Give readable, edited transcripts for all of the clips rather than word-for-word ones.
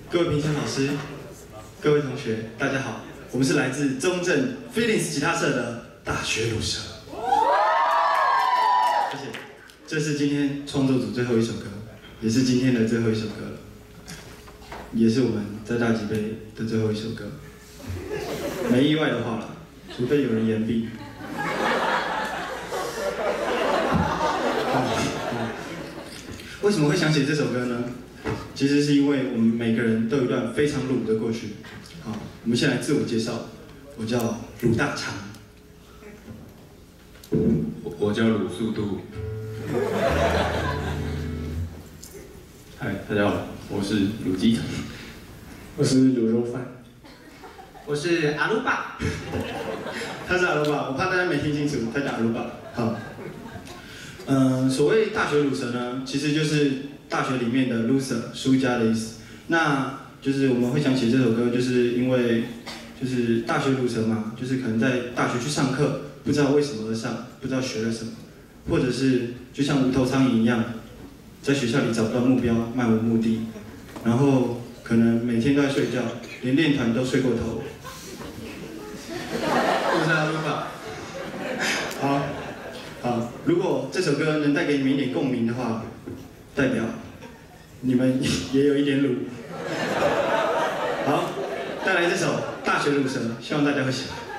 各位评审老师、各位同学，大家好，我们是来自中正 Feelings 吉他社的大学鲁蛇。而且，这是今天创作组最后一首歌，也是今天的最后一首歌了，也是我们在大吉杯的最后一首歌。没意外的话了，除非有人延毕。为什么会想写这首歌呢？其实是因为我们每个人都有一段非常鲁的过去。好，我们先来自我介绍，我叫鲁大长。 我叫鲁速度。嗨，大家好，我是鲁鸡腿。 我是卤肉饭。 我是阿鲁巴。 他是阿鲁巴，我怕大家没听清楚，他叫阿鲁巴。好。所谓大学鲁蛇呢，其实就是大学里面的 loser 输家的意思。那就是我们会想写这首歌，就是因为就是大学鲁蛇嘛，就是可能在大学去上课，不知道为什么而上，不知道学了什么，或者是就像无头苍蝇一样，在学校里找不到目标，漫无目的，然后可能每天都在睡觉，连练团都睡过头。 我是阿鲁巴。 好。好，如果这首歌能带给你们一点共鸣的话，代表你们也有一点鲁。好，带来这首《大学鲁蛇》，希望大家会喜欢。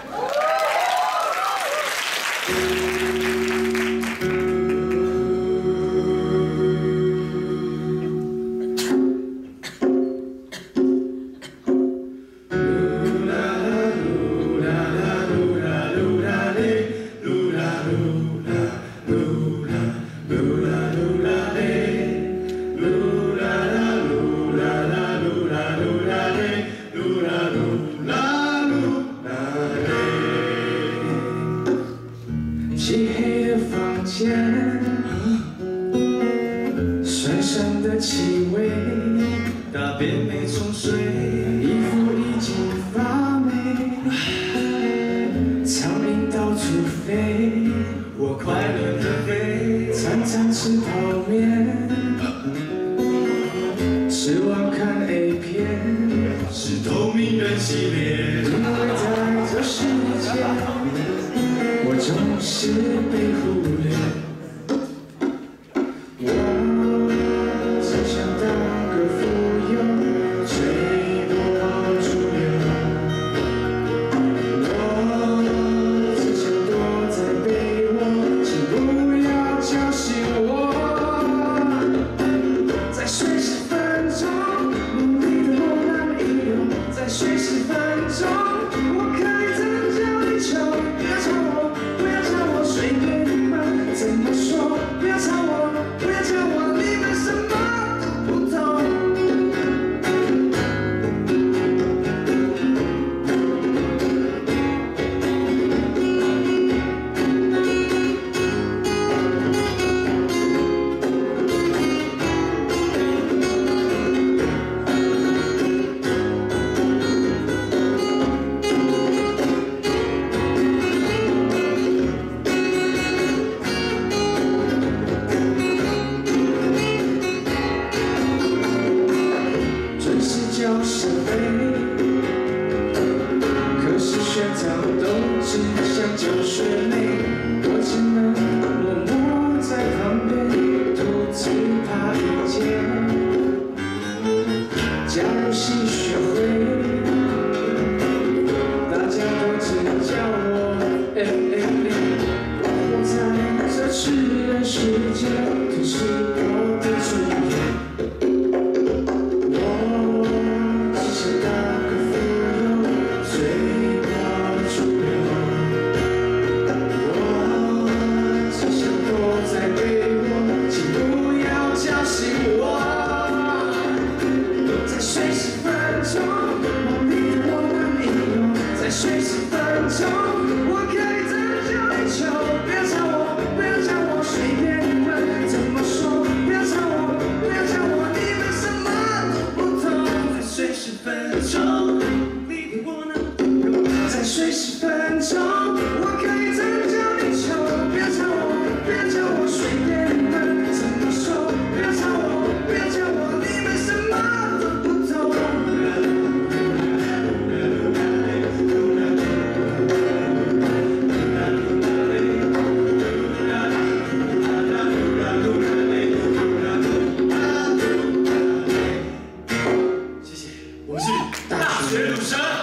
漆黑的房间，酸酸的气味， 大便没冲水， 衣服已经发霉，苍蝇到处飞， 我快乐的飞， 餐餐吃泡面，吃完看 A 片， 是透明人系列。 因为在这世界，我总是被忽略。我只想当个附庸，随波逐流。我只想躲在被窝，请不要叫醒我。再睡10分钟，努力的我难以用。再睡10分钟，我可以拯救地球。不要吵我，不要叫我随便你们怎么说。不要吵我，不要叫我，你们什么都不懂。准时交学费，可是学长都只想交学费，我只能默默在旁边独自爬一阶。加入戏学会，大家都只叫我活在这痴人世界，可是我的尊严。睡10分钟，我可以拯救地球。不要吵我，不要叫我，随便你们怎么说。不要吵我，不要叫我，你们什么都不懂。再睡10分钟，离开我呢？再睡10分钟，我可以拯救地球。不要吵我，不要叫我，随便你们怎么说。不要吵我，不要叫我，你们什么都不懂。 学鲁神。